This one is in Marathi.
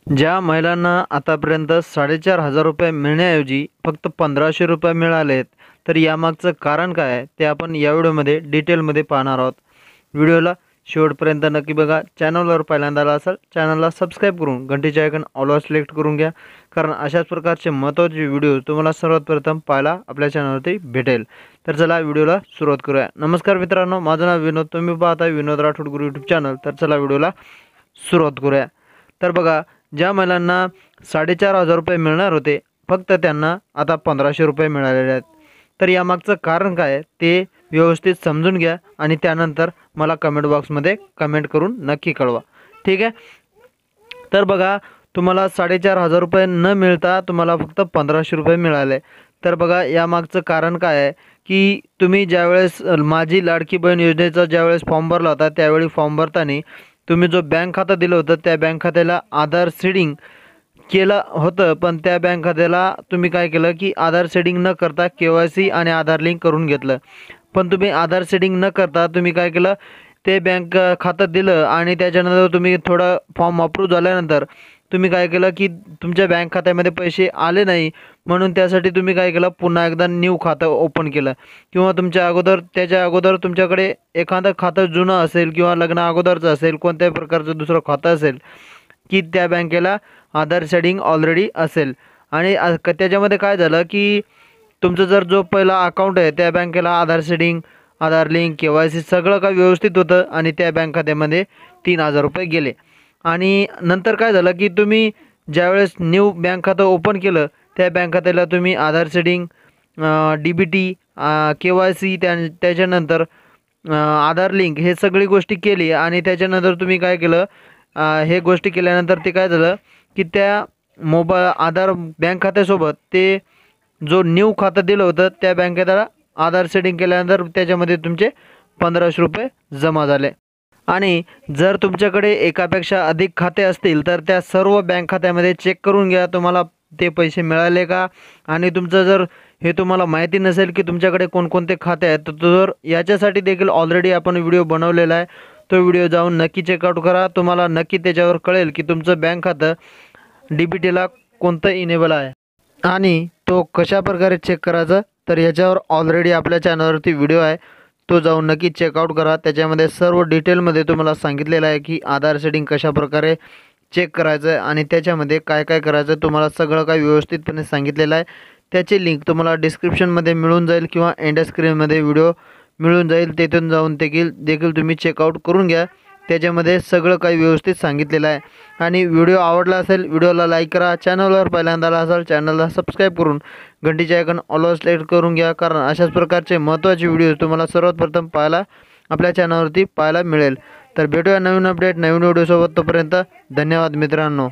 ज्या महिलांना आतापर्यंत 4,500 रुपये मिळण्याऐवजी फक्त 1,500 रुपये मिळाले आहेत, तर यामागचं कारण काय आहे ते आपण या व्हिडिओमध्ये डिटेलमध्ये पाहणार आहोत. व्हिडिओला शेवटपर्यंत नक्की बघा. चॅनलवर पहिल्यांदा आला असाल चॅनलला सबस्क्राईब करून घंटीचे आयकॉन ऑलवर सिलेक्ट करून घ्या, कारण अशाच प्रकारचे महत्त्वाचे व्हिडिओ तुम्हाला सर्वात प्रथम पाहायला आपल्या चॅनलवरती भेटेल. तर चला व्हिडिओला सुरुवात करूया. नमस्कार मित्रांनो, माझं नाव विनोद, तुम्ही पाहता विनोद राठोड गुरु यूट्यूब चॅनल. तर चला व्हिडिओला सुरुवात करूया. तर बघा, ज्या महिलांना 4,500 रुपये मिळणार होते, फक्त त्यांना आता 1,500 रुपये मिळालेले आहेत. तर यामागचं कारण काय आहे ते व्यवस्थित समजून घ्या आणि त्यानंतर मला कमेंट बॉक्समध्ये कमेंट करून नक्की कळवा, ठीक आहे. तर बघा, तुम्हाला 4,500 रुपये न मिळता तुम्हाला फक्त 1,500 रुपये मिळाले. तर बघा, यामागचं कारण काय आहे की तुम्ही ज्यावेळेस माझी लाडकी बहीण योजनेचा ज्यावेळेस फॉर्म भरला होता, त्यावेळी फॉर्म भरताना तुम्ही जो बँक खाता दिलं होतं त्या बँक खात्याला आधार सीडिंग केलं होतं, पण त्या बँक खात्याला तुम्ही काय केलं की आधार सेडिंग न करता KYC आणि आधार लिंक करून घेतलं. पण तुम्ही आधार सेडिंग न करता तुम्ही काय केलं, ते बँक खातं दिलं आणि त्याच्यानंतर तुम्ही थोडं फॉर्म अप्रूव्ह झाल्यानंतर तुम्ही काय केलं की तुमच्या बँक खात्यामध्ये पैसे आले नाही, म्हणून त्यासाठी तुम्ही काय केलं, पुन्हा एकदा न्यू खातं ओपन केलं. किंवा त्याच्या अगोदर तुमच्याकडे एखादं खातं जुनं असेल किंवा लग्ना अगोदरचं असेल, कोणत्याही प्रकारचं दुसरं खातं असेल की त्या बँकेला आधार सेडिंग ऑलरेडी असेल. आणि त्याच्यामध्ये काय झालं की तुमचं जर जो पहिला अकाउंट आहे त्या बँकेला आधार सेडिंग, आधार लिंक, KYC सगळं काही व्यवस्थित होतं आणि त्या बँक खात्यामध्ये 3,000 रुपये गेले. आणि नंतर काय झालं की तुम्ही ज्यावेळेस न्यू बँक खातं ओपन केलं, त्या बँक खात्याला तुम्ही आधार सेडिंग, DBT, KYC, त्याच्यानंतर आधार लिंक हे सगळी गोष्टी केली. आणि त्याच्यानंतर तुम्ही काय केलं, हे गोष्टी केल्यानंतर ते काय झालं की त्या आधार बँक खात्यासोबत ते जो न्यू खातं दिलं होतं त्या बँकेला आधार सेटिंग केल्यानंतर त्याच्यामध्ये तुमचे 1,500 रुपये जमा झाले. आणि जर तुमच्याकडे एकापेक्षा अधिक खाते असतील तर त्या सर्व बँक खात्यामध्ये चेक करून घ्या तुम्हाला ते पैसे मिळाले का. आणि तुमचं जर हे तुम्हाला माहिती नसेल की तुमच्याकडे कोणकोणते खाते आहेत, तर याच्यासाठी देखील ऑलरेडी आपण व्हिडिओ बनवलेला आहे. तो व्हिडिओ जाऊन नक्की चेकआउट करा. तुम्हाला नक्की त्याच्यावर कळेल की तुमचं बँक खातं DBTला कोणतं इनेबल आहे आणि तो कशा प्रकारे चेक करायचा. तर याच्यावर ऑलरेडी आपल्या चॅनलवरती व्हिडिओ आहे, तो जाऊन नक्की चेकआउट करा. त्याच्यामध्ये सर्व डिटेलमध्ये तुम्हाला सांगितलेलं आहे की आधार सेटिंग कशाप्रकारे चेक करायचं आहे आणि त्याच्यामध्ये काय काय करायचं तुम्हाला सगळं काही व्यवस्थितपणे सांगितलेलं आहे. त्याची लिंक तुम्हाला डिस्क्रिप्शनमध्ये मिळून जाईल किंवा एंड स्क्रीनमध्ये व्हिडिओ मिळून जाईल, तेथून जाऊन देखील तुम्ही चेकआउट करून घ्या. त्याच्यामध्ये सगळं काही व्यवस्थित सांगितलेलं आहे. आणि व्हिडिओ आवडला असेल व्हिडिओला लाईक करा. चॅनलवर पहिल्यांदा आला असाल चॅनलला सबस्क्राईब करून घंटीचे आयकॉन ऑलवर सिलेक्ट करून घ्या, कारण अशाच प्रकारचे महत्त्वाचे व्हिडिओ तुम्हाला सर्वात प्रथम पाहायला आपल्या चॅनलवरती पाहायला मिळेल. तर भेटूया नवीन अपडेट नवीन व्हिडिओसोबत. तोपर्यंत धन्यवाद मित्रांनो.